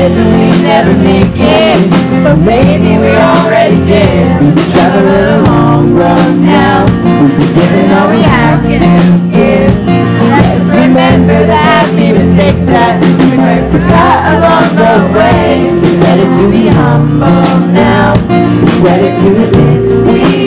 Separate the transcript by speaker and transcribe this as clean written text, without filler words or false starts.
Speaker 1: said that we'd never make it, but maybe we already did. Travel a long road now, we've given all we have to give. Let's remember the happy mistakes that we might forgot along the way. It's better to be humble now, it's better to admit we